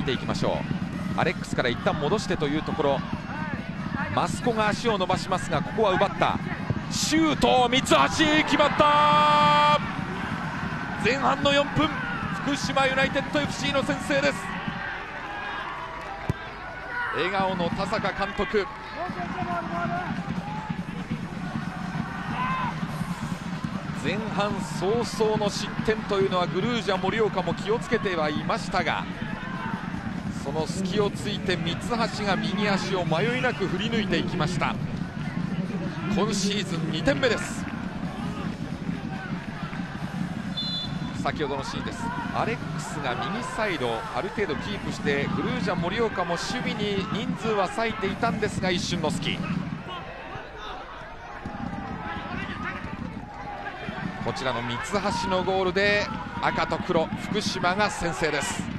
ていきましょう。アレックスから一旦戻してというところ、マスコが足を伸ばしますが、ここは奪った。シュート、三橋決まった。前半の4分、福島ユナイテッド FC の先制です。笑顔の田坂監督。前半早々の失点というのはグルージャ盛岡も気をつけてはいましたが、その隙をついて三橋が右足を迷いなく振り抜いていきました。今シーズン2点目です。先ほどのシーンです。アレックスが右サイドある程度キープして、グルージャ盛岡も守備に人数は割いていたんですが、一瞬の隙。こちらの三橋のゴールで赤と黒、福島が先制です。